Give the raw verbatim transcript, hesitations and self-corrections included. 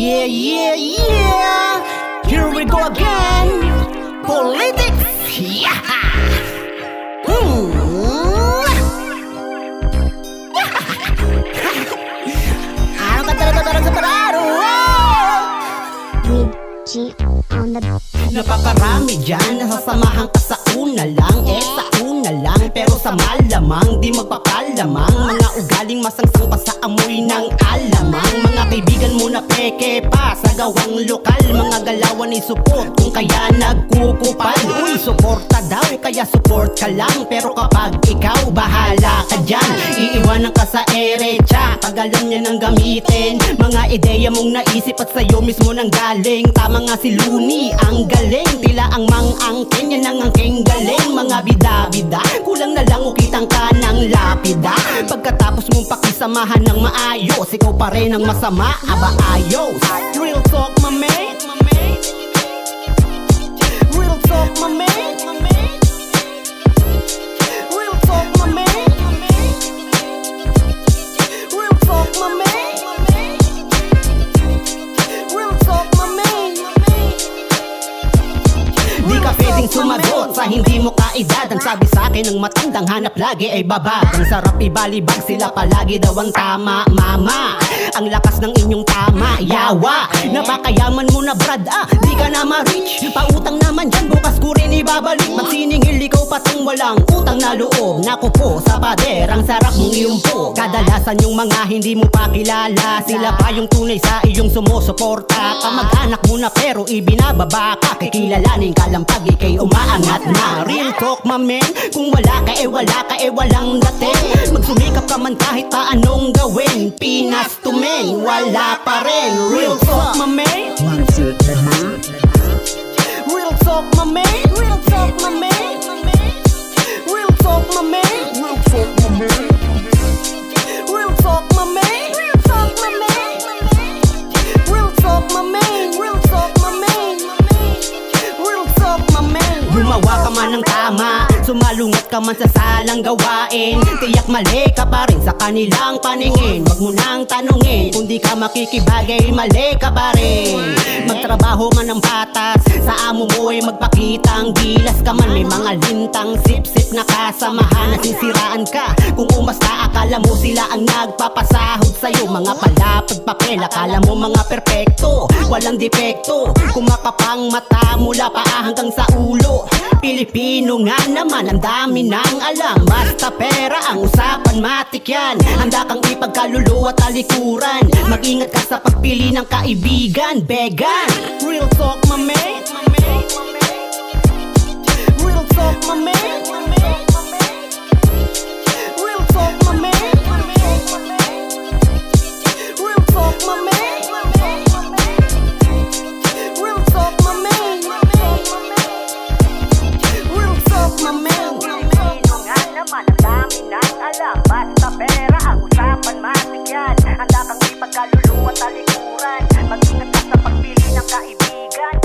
Yeah, yeah, yeah. Here we go again. Politics. Yeah. Hmm. Ano ka talaga sa pararo? G on the Napakarami dyan, nasasamahan ka sa una lang. Eh sa una lang, pero sa malamang di magpakalamang. Mga ugaling masangsang pa sa amoy ng alamang. Mga kaibigan mo na peke pa sa gawang lokal. Mga galawan ni support kung kaya nagkukupal. Uy, suporta daw, kaya support ka lang. Pero kapag ikaw, bahala ka dyan. Iiwanan ka sa erecha, pag alam niya nang gamitin mga ideya mong naisip at sa'yo mismo nang galing. Tama nga si Looney, ang galing. Tila ang mang-angkin, yan ang angking galing. Mga bida-bida, kulang na lang ukitang ka ng lapida. Pagkatapos mong pakisamahan ng maayos, ikaw pa rin ang masama, aba ayos. Real talk, my man. Real talk, my man. Real talk, my man. Real talk, my man. Real talk, my man. Di ka pwedeng sumagot sa hindi mo kaedad. Ang sabi sa akin ng matandang hanap lagi ay babag. Ang sarap ibalibag, sila palagi daw ang tama. Mama, ang lakas ng inyong tama, yawa. Napakayaman mo na brad, ah, di ka na ma-reach. Pautang naman dyan, bukas ko rin ibabalik. Magsiningil ikaw patang walang utang na loob. Naku po, sa pader, ang sarap mong iyumpo. Kadalasan yung mga hindi mo pa kilala, sila pa yung tunay sa iyong sumusuporta. Kamag-anak mo na pero ibinababa ka. Kikilalanin ka lang pag ikay umaangat na. Real talk, my man. Kung wala ka eh wala ka eh walang dating. Magsumikap ka man kahit pa anong gawin. Pinas to men, wala pa rin. Real talk, my man. Real talk, my man. Real talk, my man. Real talk, my man. Real talk, my man. Real talk, my man. Real talk, my man. Real talk, my man. Real talk, my man. Real talk, my man. Gumawa ka man ng tama, sumalungat ka man sa salang gawain. Tiyak mali ka pa rin sa kanilang paningin. Wag mo nang tanungin, kung di ka makikibagay, mali ka pa rin. Magtrabaho man ng patas, sa amo mo ay magpakitang gilas ka man. May mga lintang sip-sip na kasamahan, nasisiraan ka. Kung umasta, akala mo sila ang nagpapasahod sa'yo. Mga palapag papel, akala mo mga perpekto, walang depekto. Kumakapang mata mula paa hanggang sa ulo. Pilipino nga naman, ang dami nang alam. Basta pera ang usapan, matik yan. Handa kang ipagkaluluwa talikuran. Mag-ingat ka sa pagpili ng kaibigan, vegan. Real talk, my man. Real talk, my man. Real talk, my man. Real talk, my man. Real talk, my man. Real talk, my man. Pilipino nga naman, ang dami nang alam. Basta pera ang usapan, matik yan. Handa kang ipagkaluluwa talikuran. Mag-ingat ka sa pagpili ng kaibigan.